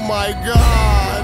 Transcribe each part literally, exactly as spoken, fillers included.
my God.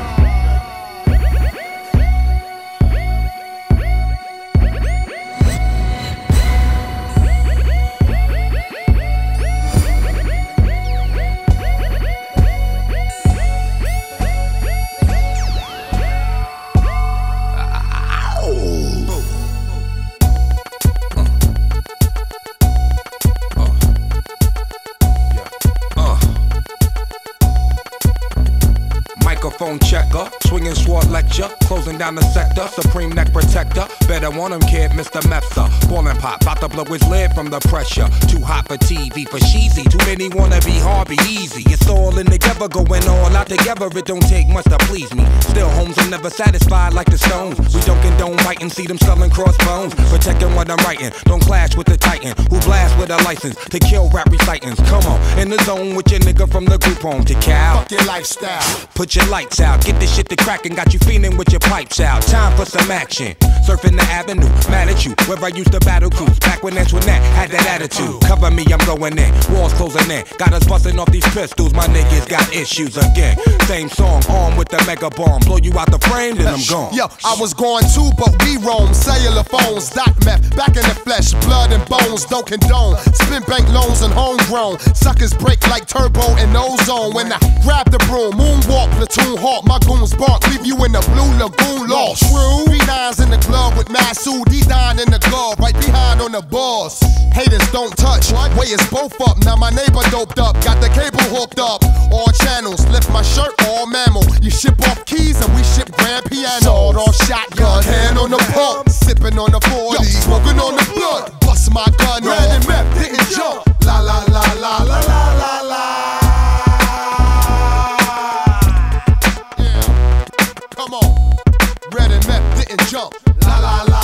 Microphone checker, swinging sword lecture, closing down the sector, supreme neck protector. Better want him, kid, Mister Mepsa. Ballin' pop, bout to blow his lid from the pressure. Too hot for T V, for cheesy. Too many wanna be hard, be easy. It's all in together, going all out together. It don't take much to please me. Still, homes are never satisfied like the Stones. We don't condone biting, see them sculling crossbones. Protecting what I'm writing, don't clash with the Titan who blast with a license to kill rap recitants. Come on, in the zone with your nigga from the group home to Cal. Fuck your lifestyle. Put your lights out, get this shit to crackin', got you feeling with your pipes out. Time for some action. Surfing the avenue, mad at you. Where I used to battle cruise, back when Antoinette had that attitude. Cover me, I'm going in. Walls closing in. Got us busting off these pistols. My niggas got issues again. Same song, armed with the mega bomb. Blow you out the frame, then I'm gone. Yo, I was going too, but we roam. Cellular phones, dot meth, back in the flesh, blood and bones, don't condone. Spin bank loans and homegrown. Suckers break like turbo and ozone. When I grab the broom, moonwalk, platoon hawk, my goons bark, leave you in the blue lagoon lost. True. Three nines in the glove with Masood, he dying in the glove, right behind on the boss. Haters don't touch, way is both up. Now my neighbor doped up, got the cable hooked up. All channels, lift my shirt, all mammal. You ship off keys and we ship grand piano. Sawed off shotgun, hand on the pump, sipping on the forty, smoking on the blood. Bust my gun, red and meth, didn't jump. La la la la la la la la. Yeah, come on, red and meth didn't jump. La la la.